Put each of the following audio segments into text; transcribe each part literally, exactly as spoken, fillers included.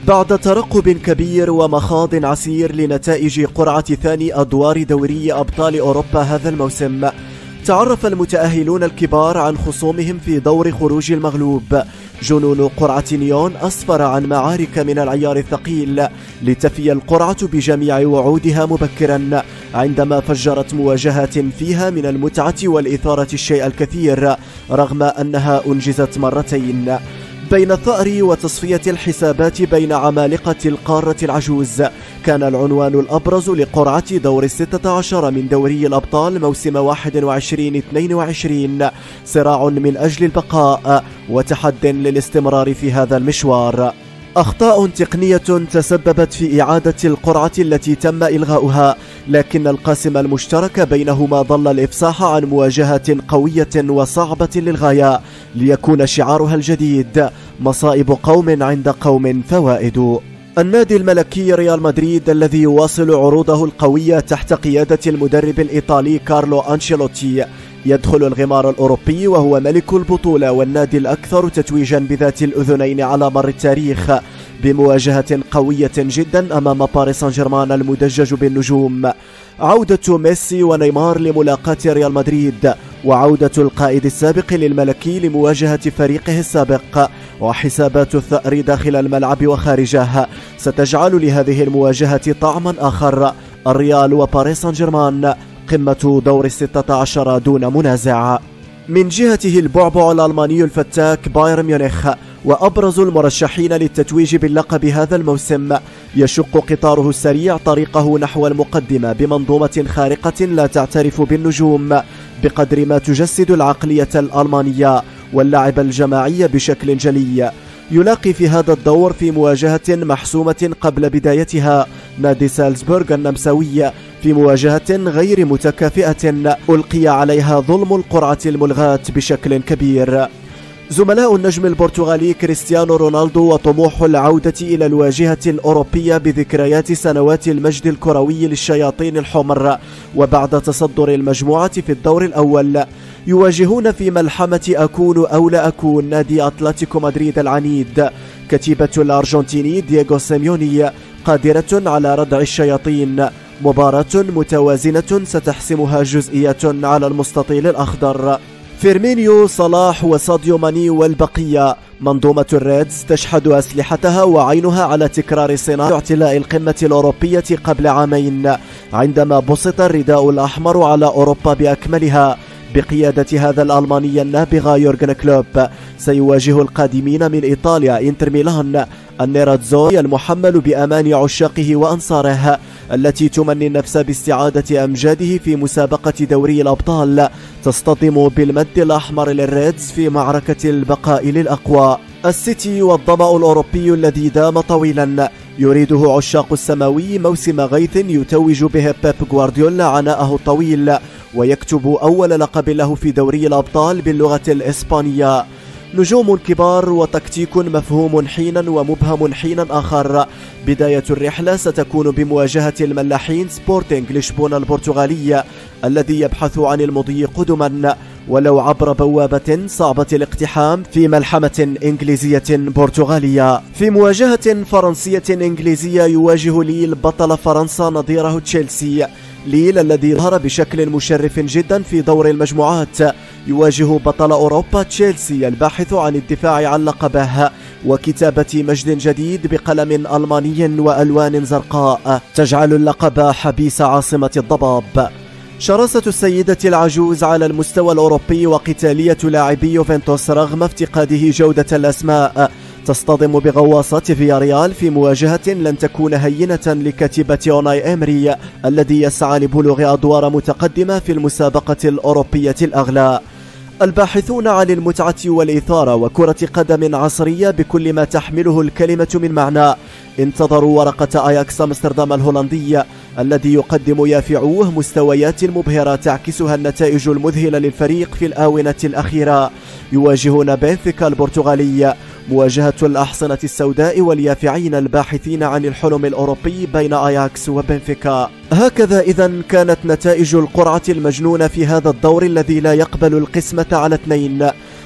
بعد ترقب كبير ومخاض عسير لنتائج قرعة ثاني أدوار دوري أبطال أوروبا هذا الموسم، تعرف المتأهلون الكبار عن خصومهم في دور خروج المغلوب. جنون قرعة نيون أسفر عن معارك من العيار الثقيل لتفي القرعة بجميع وعودها مبكرا، عندما فجرت مواجهات فيها من المتعة والإثارة الشيء الكثير رغم أنها أنجزت مرتين. بين الثأر وتصفية الحسابات بين عمالقة القارة العجوز، كان العنوان الأبرز لقرعة دور الستة عشر من دوري الأبطال موسم واحد وعشرين اثنين وعشرين صراع من أجل البقاء وتحد للاستمرار في هذا المشوار. أخطاء تقنية تسببت في إعادة القرعة التي تم إلغاؤها، لكن القاسم المشترك بينهما ظل الإفصاح عن مواجهة قوية وصعبة للغاية ليكون شعارها الجديد: مصائب قوم عند قوم فوائد. النادي الملكي ريال مدريد الذي يواصل عروضه القوية تحت قيادة المدرب الإيطالي كارلو أنشيلوتي يدخل الغمار الأوروبي وهو ملك البطولة والنادي الأكثر تتويجا بذات الأذنين على مر التاريخ، بمواجهة قوية جدا أمام باريس سان جيرمان المدجج بالنجوم. عودة ميسي ونيمار لملاقاة ريال مدريد، وعودة القائد السابق للملكي لمواجهة فريقه السابق، وحسابات الثأر داخل الملعب وخارجه ستجعل لهذه المواجهة طعما آخر. الريال وباريس سان جيرمان قمة دور الستة عشر دون منازع. من جهته البعبع الألماني الفتاك بايرن ميونخ وأبرز المرشحين للتتويج باللقب هذا الموسم، يشق قطاره السريع طريقه نحو المقدمة بمنظومة خارقة لا تعترف بالنجوم بقدر ما تجسد العقلية الألمانية واللعب الجماعي بشكل جلي. يلاقي في هذا الدور في مواجهة محسومة قبل بدايتها نادي سالزبورغ النمساوي في مواجهة غير متكافئة ألقي عليها ظلم القرعة الملغاة بشكل كبير. زملاء النجم البرتغالي كريستيانو رونالدو وطموح العودة إلى الواجهة الأوروبية بذكريات سنوات المجد الكروي للشياطين الحمر وبعد تصدر المجموعة في الدور الأول، يواجهون في ملحمة أكون أو لا أكون نادي أتلتيكو مدريد العنيد. كتيبة الأرجنتيني دييغو سيميوني قادرة على ردع الشياطين، مباراة متوازنة ستحسمها جزئيات على المستطيل الأخضر. فيرمينيو، صلاح وساديو ماني والبقية، منظومة الريدز تشحذ أسلحتها وعينها على تكرار صناعة اعتلاء القمة الأوروبية قبل عامين، عندما بسط الرداء الأحمر على أوروبا بأكملها بقيادة هذا الألماني النابغة يورغن كلوب. سيواجه القادمين من إيطاليا إنتر ميلان النيراتزوري المحمل بأمان عشاقه وأنصاره، التي تمني النفس باستعادة أمجاده في مسابقة دوري الأبطال، تصطدم بالمد الأحمر للريدز في معركة البقاء للأقوى. السيتي والظمأ الأوروبي الذي دام طويلا يريده عشاق السماوي موسم غيث يتوج به بيب غوارديولا عناءه الطويل ويكتب أول لقب له في دوري الأبطال باللغة الإسبانية. نجوم كبار وتكتيك مفهوم حينا ومبهم حينا آخر. بداية الرحلة ستكون بمواجهة الملاحين سبورتينغ لشبون البرتغالي الذي يبحث عن المضي قدما ولو عبر بوابة صعبة الاقتحام في ملحمة إنجليزية برتغالية. في مواجهة فرنسية إنجليزية يواجه ليل بطل فرنسا نظيره تشيلسي. ليل الذي ظهر بشكل مشرف جدا في دور المجموعات يواجه بطل أوروبا تشيلسي الباحث عن الدفاع عن لقبه وكتابة مجد جديد بقلم ألماني وألوان زرقاء تجعل اللقب حبيس عاصمة الضباب. شراسة السيدة العجوز على المستوى الأوروبي وقتالية لاعبي يوفنتوس رغم افتقاده جودة الأسماء تصطدم بغواصات فياريال في مواجهة لن تكون هينة لكتيبة أوناي إيمري الذي يسعى لبلوغ أدوار متقدمة في المسابقة الأوروبية الأغلى. الباحثون عن المتعة والإثارة وكرة قدم عصرية بكل ما تحمله الكلمة من معنى انتظروا ورقة أياكس أمستردام الهولندي الذي يقدم يافعوه مستويات مبهرة تعكسها النتائج المذهلة للفريق في الآونة الأخيرة. يواجهون بنفيكا البرتغالي، مواجهة الأحصنة السوداء واليافعين الباحثين عن الحلم الأوروبي بين أياكس وبنفيكا. هكذا إذن كانت نتائج القرعة المجنونة في هذا الدور الذي لا يقبل القسمة على اثنين.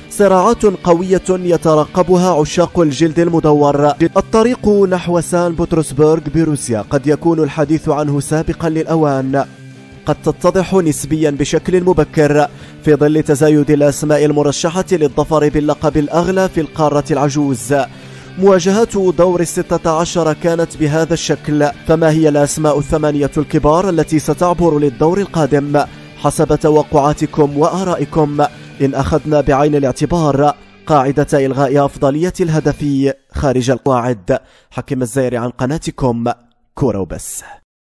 صراعات قوية يترقبها عشاق الجلد المدور. الطريق نحو سان بطرسبرغ بروسيا قد يكون الحديث عنه سابقا للأوان، قد تتضح نسبيا بشكل مبكر في ظل تزايد الأسماء المرشحة للظفر باللقب الأغلى في القارة العجوز. مواجهات دور الستة عشر كانت بهذا الشكل، فما هي الأسماء الثمانية الكبار التي ستعبر للدور القادم حسب توقعاتكم وآرائكم، إن أخذنا بعين الاعتبار قاعدة إلغاء أفضلية الهدف خارج القواعد؟ حكيم الزيري عن قناتكم كورة وبس.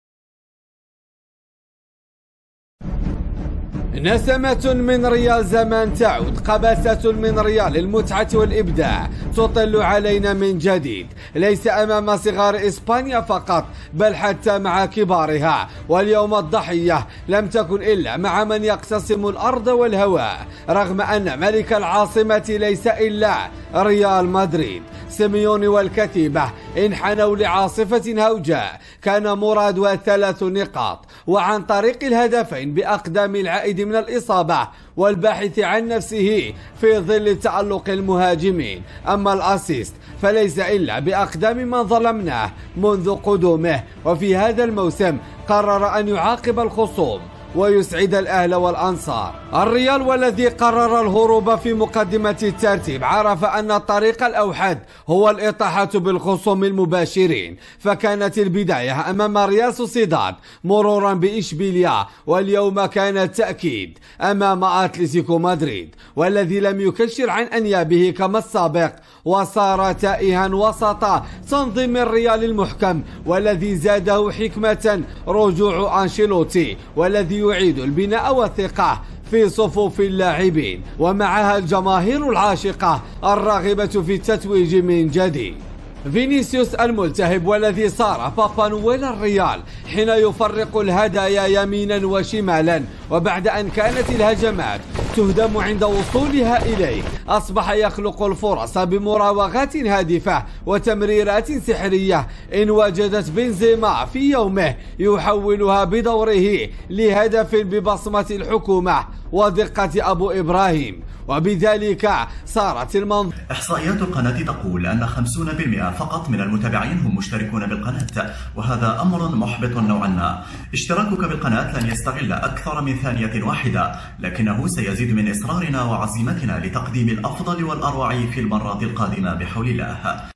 نسمة من ريال زمان تعود، قبسة من ريال المتعة والإبداع تطل علينا من جديد، ليس أمام صغار إسبانيا فقط بل حتى مع كبارها. واليوم الضحية لم تكن إلا مع من يقتسم الأرض والهواء، رغم أن ملك العاصمة ليس إلا ريال مدريد. سيميوني والكتيبة انحنوا لعاصفة هوجاء كان مرادها ثلاث نقاط، وعن طريق الهدفين بأقدام العائد من الإصابة والباحث عن نفسه في ظل تألق المهاجمين. أما الأسيست فليس إلا بأقدام من ظلمناه منذ قدومه، وفي هذا الموسم قرر أن يعاقب الخصوم ويسعد الأهل والأنصار. الريال والذي قرر الهروب في مقدمة الترتيب عرف أن الطريق الأوحد هو الإطاحة بالخصوم المباشرين، فكانت البداية أمام ريال سوسيداد مرورا بإشبيليا، واليوم كان التأكيد أمام أتلتيكو مدريد والذي لم يكشر عن أنيابه كما السابق، وصار تائها وسط تنظيم الريال المحكم والذي زاده حكمة رجوع أنشيلوتي، والذي يعيد البناء والثقة في صفوف اللاعبين ومعها الجماهير العاشقة الراغبة في التتويج من جديد. فينيسيوس الملتهب والذي صار بابا نويل الريال حين يفرق الهدايا يمينا وشمالا، وبعد أن كانت الهجمات تهدم عند وصولها إليه أصبح يخلق الفرص بمراوغات هادفة وتمريرات سحرية، إن وجدت بنزيما في يومه يحولها بدوره لهدف ببصمة الحكومة ودقة أبو إبراهيم، وبذلك صارت المنظومة. إحصائيات القناة تقول أن خمسين بالمئة فقط من المتابعين هم مشتركون بالقناة، وهذا أمر محبط نوعا ما. اشتراكك بالقناة لن يستغل أكثر من ثانية واحدة، لكنه سيزيد من إصرارنا وعزيمتنا لتقديم الأفضل والأروع في المرات القادمة بحول الله.